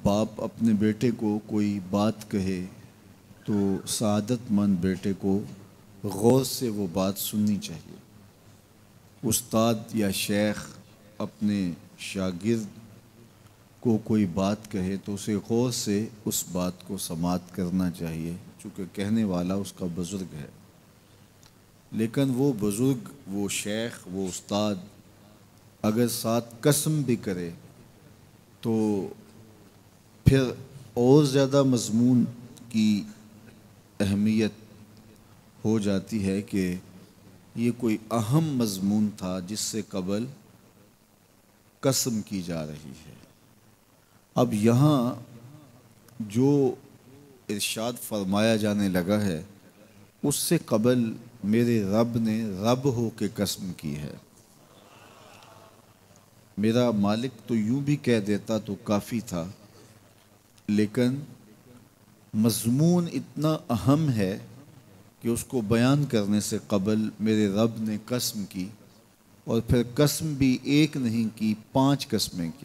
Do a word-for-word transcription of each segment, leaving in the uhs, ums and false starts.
बाप अपने बेटे को कोई बात कहे तो सआदतमंद बेटे को गौर से वो बात सुननी चाहिए। उस्ताद या शेख अपने शागिर्द को कोई बात कहे तो उसे गौर से उस बात को समाअत करना चाहिए, चूँकि कहने वाला उसका बुज़ुर्ग है। लेकिन वो बुज़ुर्ग, वो शेख, वो उस्ताद अगर साथ कसम भी करे तो फिर और ज़्यादा मज़मून की अहमियत हो जाती है कि ये कोई अहम मज़मून था जिससे कबल कसम की जा रही है। अब यहाँ जो इरशाद फरमाया जाने लगा है उससे कबल मेरे रब ने रब हो के कसम की है। मेरा मालिक तो यूं भी कह देता तो काफ़ी था, लेकिन मज़मून इतना अहम है कि उसको बयान करने से कबल मेरे रब ने कसम की, और फिर कसम भी एक नहीं की, पांच कसमें की।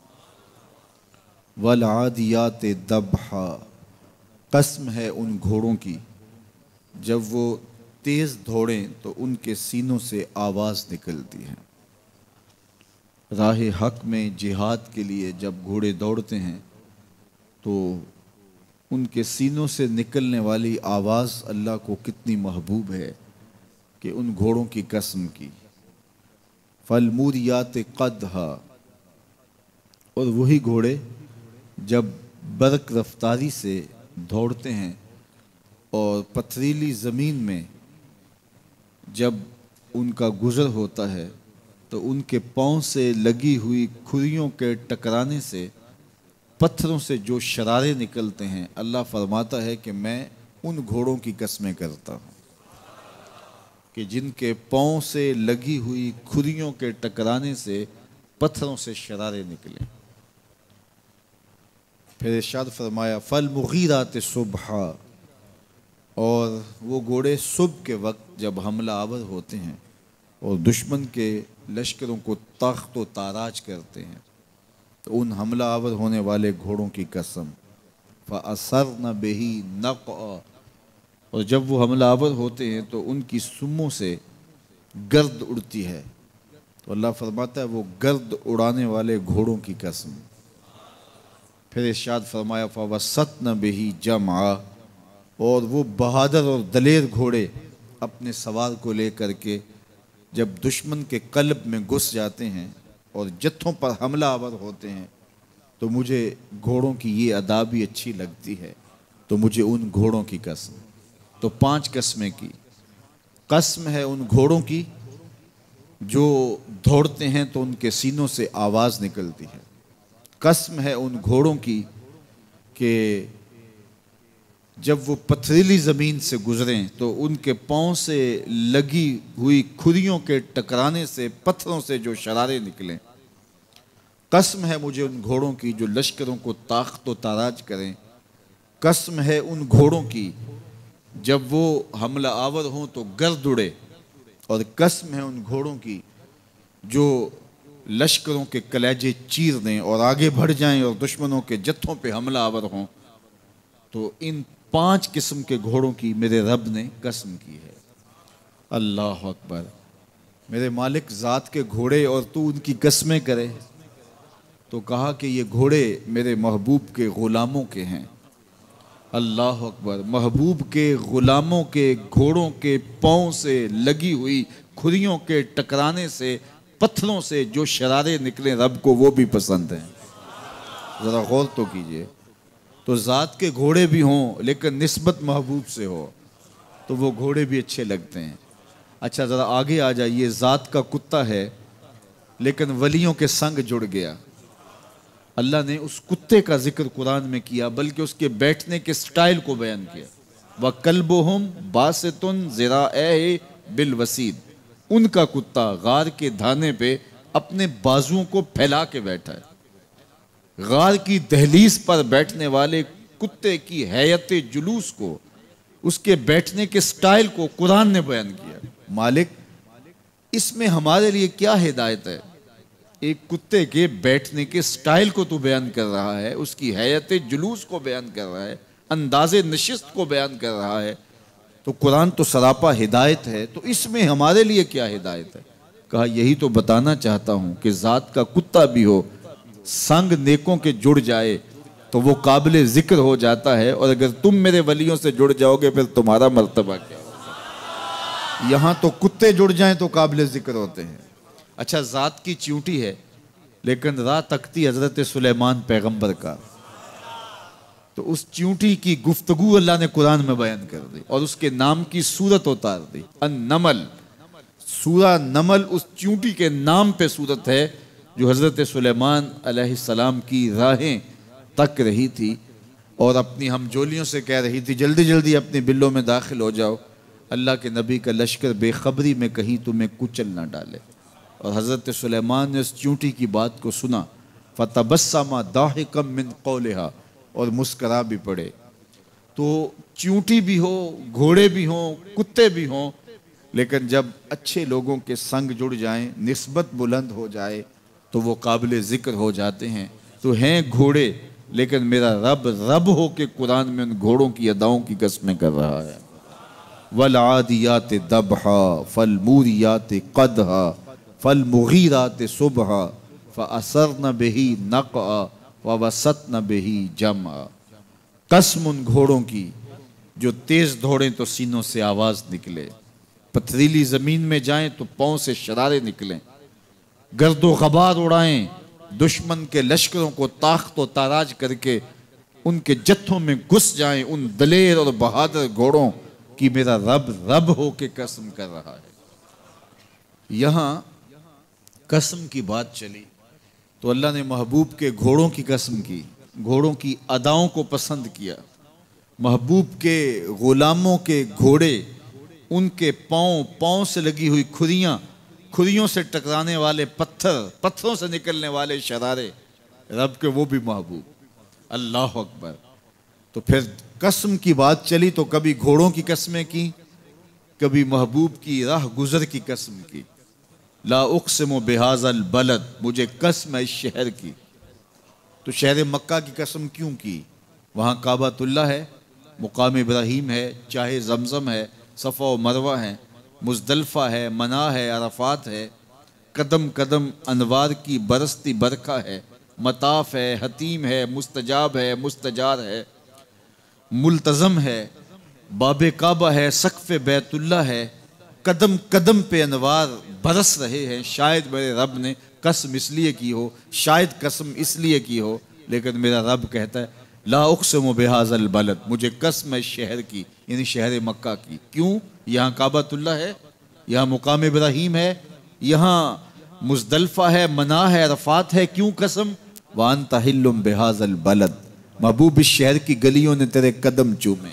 वल आदियात दबहा, कसम है उन घोड़ों की जब वो तेज़ दौड़ें तो उनके सीनों से आवाज़ निकलती है। राह हक में जिहाद के लिए जब घोड़े दौड़ते हैं तो उनके सीनों से निकलने वाली आवाज़ अल्लाह को कितनी महबूब है कि उन घोड़ों की कसम की। फलमूरियात क़दहा, और वही घोड़े जब बरक रफ्तारी से दौड़ते हैं और पथरीली ज़मीन में जब उनका गुज़र होता है तो उनके पाँव से लगी हुई खुरियों के टकराने से, पत्थरों से जो शरारे निकलते हैं, अल्लाह फरमाता है कि मैं उन घोड़ों की कसमें करता हूँ कि जिनके पाँव से लगी हुई खुरियों के टकराने से पत्थरों से शरारे निकले। फिर इरशाद फरमाया फल मुगीरात सुबह, और वो घोड़े सुबह के वक्त जब हमला आवर होते हैं और दुश्मन के लश्करों को तख्त व ताराज करते हैं तो उन हमला आवर होने वाले घोड़ों की कसम। फ़असरन बिही नक़अ, और जब वो हमला आवर होते हैं तो उनकी सुमों से गर्द उड़ती है, तो अल्लाह फरमाता है वो गर्द उड़ाने वाले घोड़ों की कसम। फिर इरशाद फरमाया फ़वसतन बिही जमा, और वो बहादुर और दलेर घोड़े अपने सवार को लेकर के जब दुश्मन के कल्ब में घुस जाते हैं और जत्थों पर हमला आवर होते हैं तो मुझे घोड़ों की ये अदा भी अच्छी लगती है, तो मुझे उन घोड़ों की कसम। तो पांच कसमें की। कसम है उन घोड़ों की जो दौड़ते हैं तो उनके सीनों से आवाज़ निकलती है। कसम है उन घोड़ों की कि जब वो पथरीली ज़मीन से गुज़रें तो उनके पाँव से लगी हुई खुरियों के टकराने से, पत्थरों से जो शरारे निकलें। कसम है मुझे उन घोड़ों की जो लश्करों को ताख्त व ताराज करें। कसम है उन घोड़ों की जब वो हमला आवर हों तो गर्द उड़े, और कसम है उन घोड़ों की जो लश्करों के कलेजे चीर दें और आगे बढ़ जाएं और दुश्मनों के जत्थों पे हमला आवर हों। तो इन पांच किस्म के घोड़ों की मेरे रब ने कसम की है। अल्लाह अकबर। मेरे मालिक ज़ात के घोड़े और तू उनकी कसमें करे, तो कहा कि ये घोड़े मेरे महबूब के ग़ुलामों के हैं। अल्लाह अकबर। महबूब के ग़ुलामों के घोड़ों के पाँव से लगी हुई खुरियों के टकराने से, पत्थरों से जो शरारे निकले, रब को वो भी पसंद हैं। ज़रा गौर तो कीजिए। तो ज़ात के घोड़े भी हों लेकिन निस्बत महबूब से हो तो वो घोड़े भी अच्छे लगते हैं। अच्छा ज़रा आगे आ जाइए। ज़ात का कुत्ता है लेकिन वलियों के संग जुड़ गया। अल्लाह ने उस कुत्ते का जिक्र कुरान में किया, बल्कि उसके बैठने के स्टाइल को बयान किया। व कल्बुहुम बासितुन ज़िराअह बिल वसीद, उनका कुत्ता गार के धाने पे अपने बाजुओं को फैला के बैठा है। गार की दहलीज पर बैठने वाले कुत्ते की हैयत जुलूस को, उसके बैठने के स्टाइल को कुरान ने बयान किया। मालिक इसमें हमारे लिए क्या हिदायत है एक कुत्ते के बैठने के स्टाइल को तू बयान कर रहा है, उसकी हैयत जुलूस को बयान कर रहा है, अंदाज़े नशिस्त को बयान कर रहा है, तो कुरान तो सरापा हिदायत है, तो इसमें हमारे लिए क्या हिदायत है? कहा यही तो बताना चाहता हूँ कि ज़ात का कुत्ता भी हो, संग नेकों के जुड़ जाए तो वो काबिल ज़िक्र हो जाता है, और अगर तुम मेरे वलियों से जुड़ जाओगे फिर तुम्हारा मर्तबा क्या होगा? यहाँ तो कुत्ते जुड़ जाएं तो काबिल ज़िक्र होते हैं। अच्छा, ज़ात की चींटी है लेकिन राह तकती हज़रत सुलेमान पैगंबर का, तो उस चींटी की गुफ्तगू अल्लाह ने कुरान में बयान कर दी और उसके नाम की सूरत उतार दी। अन-नमल, सूरा नमल उस चींटी के नाम पे सूरत है जो हज़रत सुलेमान अलैहिस्सलाम की राहें तक रही थी और अपनी हमजोलियों से कह रही थी जल्दी जल्दी अपने बिल्लों में दाखिल हो जाओ, अल्लाह के नबी का लश्कर बेखबरी में कहीं तुम्हें कुचल ना डाले। और हज़रत सुलेमान ने उस चींटी की बात को सुना, फ़तबस्समा दाहिकम मिन क़ौलिहा, और मुस्करा भी पड़े। तो चींटी भी हो, घोड़े भी हों, कुत्ते भी हों, लेकिन जब अच्छे लोगों के संग जुड़ जाएं, निस्बत बुलंद हो जाए तो वो काबिल ज़िक्र हो जाते हैं। तो हैं घोड़े, लेकिन मेरा रब रब हो के कुरान में उन घोड़ों की अदाओं की कसमें कर रहा है। वल आदियात दबहा फल मूरियात क़दहा फल मुगीरात सुबहा फ़असरन बिही नक़अ व वसतन बिही जमअ। कसम उन घोड़ों की जो तेज दौड़ें तो सीनों से आवाज़ निकले, पथरीली ज़मीन में जाएं तो पाँव से शरारे निकलें, गर्दो गबार उड़ाएं, दुश्मन के लश्करों को ताख्त व ताराज करके उनके जत्थों में घुस जाएं, उन दलेर और बहादुर घोड़ों की मेरा रब रब हो के कसम कर रहा है। यहाँ कसम की बात चली तो अल्लाह ने महबूब के घोड़ों की कसम की, घोड़ों की अदाओं को पसंद किया। महबूब के गुलामों के घोड़े, उनके पाँव, पाँव से लगी हुई खुरियाँ, खुरियों से टकराने वाले पत्थर, पत्थरों से निकलने वाले शरारे, रब के वो भी महबूब। अल्लाह अकबर। तो फिर कसम की बात चली तो कभी घोड़ों की कसमें की, कभी महबूब की राह गुजर की कसम की। ला उक़सिमु बिहाज़ल बलद, मुझे कसम है इस शहर की। तो शहर मक्का की कसम क्यों की? वहाँ काबातुल्लाह है, मुकाम इब्राहीम है, चाहे जमजम है, सफ़ा व मरवा है, मुज़दलिफ़ा है, मना है, अरफ़ात है, कदम कदम अनवार की बरसती बरखा है, मताफ़ है, हतीम है, मुस्तजाब है, मुस्तजार है, मुल्तज़म है, बाब काबा है, सक़फ़ बैतुल्लाह है, कदम कदम पे अनवार बरस रहे हैं। शायद मेरे रब ने कसम इसलिए की हो, शायद कसम इसलिए की हो, लेकिन मेरा रब कहता है ला उक़सिमु बिहाज़ल बलद, मुझे कसम है शहर की, यानी शहर मक्का की। क्यों? यहाँ काबातुल्लाह है, यहाँ मुकाम इब्राहीम है, यहाँ मुज़दलिफ़ा है, मना है, अरफ़ात है। क्यों कसम? व अंत हिल्लुम बिहाज़ल बलद, महबूब इस शहर की गलियों ने तेरे कदम चूमे।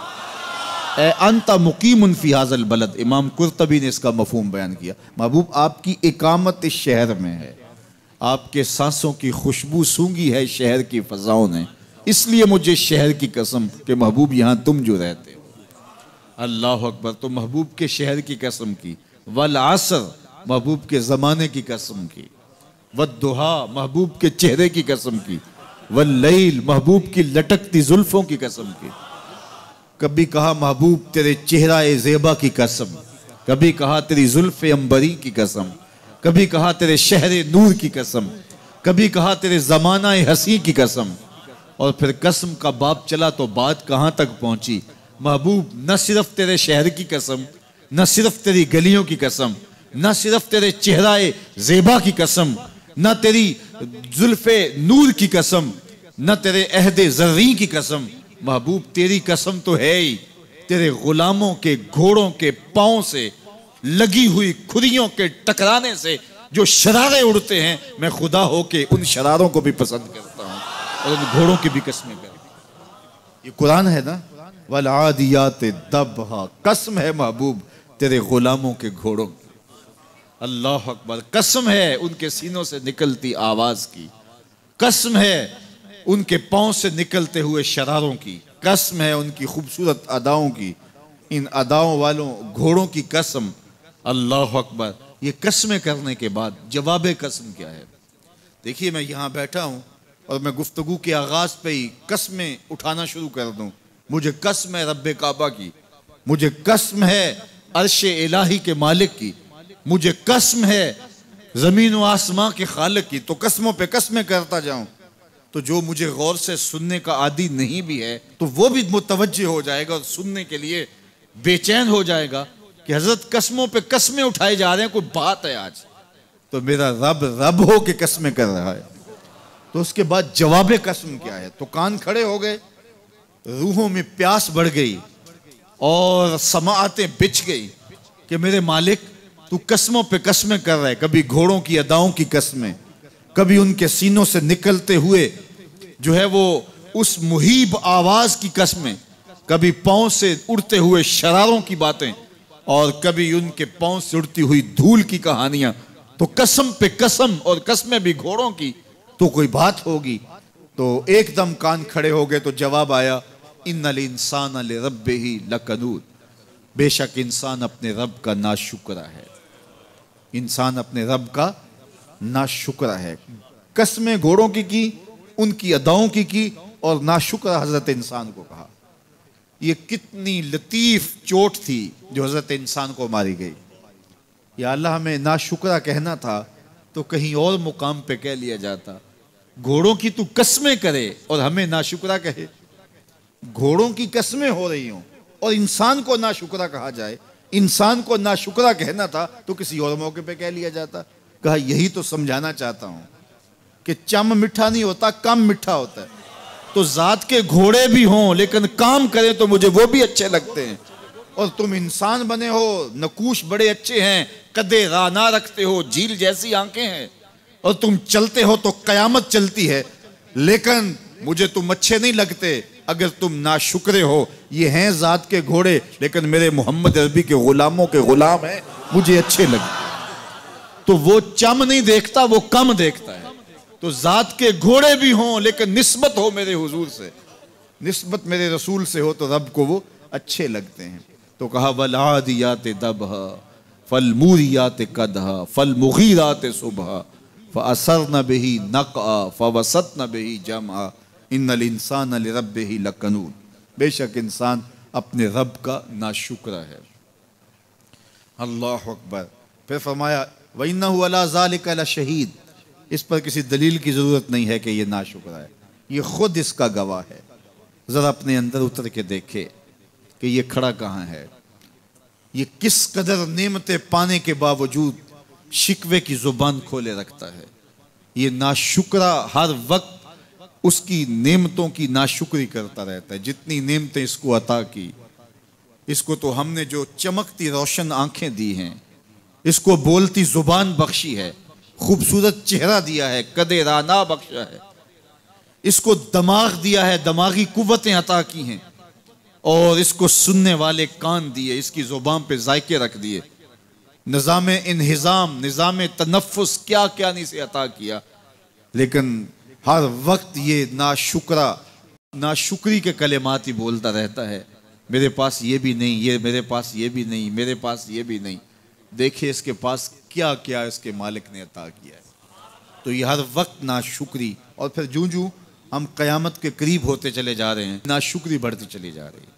ए अंता मुकीमुन फी हाज़ल बलद, इमाम कुर्तबी ने इसका मफ़हूम बयान किया। महबूब आपकी इकामत इस शहर में है, आपके सांसों की खुशबू सूंघी है शहर की फ़ज़ाओं ने, इसलिए मुझे शहर की कसम कि महबूब यहाँ तुम जो रहते हो। अल्लाह अकबर। तो महबूब के शहर की कसम की। वल असर, महबूब के ज़माने की कसम की। वद्दुहा, महबूब के चेहरे की कसम की। वल लैल, महबूब की लटकती जुल्फ़ों की कसम की। कभी कहा महबूब तेरे चेहरा ए ज़ेबा की कसम, कभी कहा तेरी जुल्फ़ अंबरी की कसम, कभी कहा तेरे शहर नूर की कसम, कभी कहा तेरे ज़माना ए हसी की कसम। और फिर कसम का बाप चला तो बात कहाँ तक पहुँची? महबूब न सिर्फ तेरे शहर की कसम, न सिर्फ तेरी गलियों की कसम, न सिर्फ तेरे चेहरा ए ज़ेबा की कसम, न तेरी जुल्फ़े नूर की कसम, न तेरे अहदे ज़र्री की कसम। महबूब तेरी कसम तो है ही तेरे गुलामों के घोड़ों के पाँव से लगी हुई खुरियों के टकराने से जो शरारे उड़ते हैं, मैं खुदा हो के उन शरारों को भी पसंद करता हूँ और उन घोड़ों की भी कसमें करता हूँ। ये कुरान है ना। वल आदियात दबहा, कसम है महबूब तेरे गुलामों के घोड़ों की। अल्लाह अकबर। कसम है उनके सीनों से निकलती आवाज की, कसम है उनके पाँव से निकलते हुए शरारों की, कसम है उनकी खूबसूरत अदाओं की, इन अदाओं वालों घोड़ों की कसम। अल्लाह अकबर। ये कसमें करने के बाद जवाब कसम क्या है? देखिए मैं यहाँ बैठा हूँ और मैं गुफ्तगू के आगाज पे ही कसमें उठाना शुरू कर दूँ। मुझे कसम है रब्बे काबा की, मुझे कसम है अर्शे इलाही के मालिक की, मुझे कसम है जमीन व आसमां के खालिक की। तो कसमों पे कसमें करता जाऊं तो जो मुझे गौर से सुनने का आदी नहीं भी है तो वो भी मुतवज्जे हो जाएगा और सुनने के लिए बेचैन हो जाएगा कि हजरत कसमों पे कसमें उठाए जा रहे हैं, कोई बात है आज। तो मेरा रब रब हो के कसमें कर रहा है। तो उसके बाद जवाब कसम क्या है? तो कान खड़े हो गए, रूहों में प्यास बढ़ गई और समाअतें बिछ गई कि मेरे मालिक तू कसमों पे कसमें कर रहा है। कभी घोड़ों की अदाओं की कसमें, कभी उनके सीनों से निकलते हुए जो है वो उस मुहीब आवाज की कसमें, कभी पांव से उड़ते हुए शरारों की बातें और कभी उनके पांव से उड़ती हुई धूल की कहानियां। तो कसम पे कसम, और कसमें भी घोड़ों की, तो कोई बात होगी। तो एकदम कान खड़े हो गए। तो जवाब आया, इन्नल इंसान लिरब्बिही लकनूद, बेशक इंसान अपने रब का नाशुक्रा है, इंसान अपने रब का नाशुक्रा है। कसमें घोड़ों की की, उनकी अदाओं की की और नाशुक्रा हजरत इंसान को कहा। ये कितनी लतीफ चोट थी जो हजरत इंसान को मारी गई। या अल्लाह हमें नाशुक्रा कहना था तो कहीं और मुकाम पे कह लिया जाता। घोड़ों की तू कसमें करे और हमें नाशुक्रा कहे। घोड़ों की कसमें हो रही हों और इंसान को नाशुक्रा कहा जाए, इंसान को नाशुक्रा कहना था तो किसी और मौके पे कह लिया जाता। कहा यही तो समझाना चाहता हूं कि चम मीठा नहीं होता, कम मीठा होता है। तो जात के घोड़े भी हों लेकिन काम करें तो मुझे वो भी अच्छे लगते हैं। और तुम इंसान बने हो, नकूश बड़े अच्छे हैं, कदे राना रखते हो, झील जैसी आंखें हैं, और तुम चलते हो तो कयामत चलती है, लेकिन मुझे तुम अच्छे नहीं लगते अगर तुम नाशुक्रे हो। ये हैं जात के घोड़े लेकिन मेरे मोहम्मद अरबी के गुलामों के गुलाम हैं, मुझे अच्छे लगते। तो वो चम नहीं देखता, वो कम देखता है। तो जात के घोड़े भी हों लेकिन निस्बत हो मेरे हुजूर से, निस्बत मेरे रसूल से हो तो रब को वो अच्छे लगते हैं। तो कहा वलादियात दबहा फलमूरियात कदहा फलमुगीरात सुबहा फअसरन बिही नक़अ फवसतन बिही जमअ इन्नल इंसान लिरब्बिही लकनूद, बेशक इंसान अपने रब का नाशुक्रा है। अल्लाह अकबर। फिर फरमाया वइन्नहु अला ज़ालिका लशहीद, इस पर किसी दलील की जरूरत नहीं है कि ये नाशुक्रा है, ये खुद इसका गवाह है। जरा अपने अंदर उतर के देखे कि ये खड़ा कहाँ है, ये किस कदर नेमतें पाने के बावजूद शिकवे की जुबान खोले रखता है। ये नाशुक्रा हर वक्त उसकी नेमतों की नाशुक्री करता रहता है। जितनी नेमतें इसको अता की, इसको तो हमने जो चमकती रोशन आंखें दी हैं, इसको बोलती जुबान बख्शी है, खूबसूरत चेहरा दिया है, कदे राना बख्शा है, इसको दिमाग दिया है, दिमागी कुव्वतें अता की हैं, और इसको सुनने वाले कान दिए, इसकी जुबान पे जायके रख दिए, निज़ाम इन्हिज़ाम, निज़ाम तनफ़ुस, क्या क्या नहीं से अता किया। लेकिन हर वक्त ये नाशुक्रा नाशुक्री के कलेमात ही बोलता रहता है। मेरे पास ये भी नहीं, ये मेरे पास ये भी नहीं, मेरे पास ये भी नहीं। देखिए इसके पास क्या क्या इसके मालिक ने अता किया है। तो ये हर वक्त नाशुक्री, और फिर जूं जूं हम क़यामत के करीब होते चले जा रहे हैं, नाशुक्री बढ़ती चली जा रही है।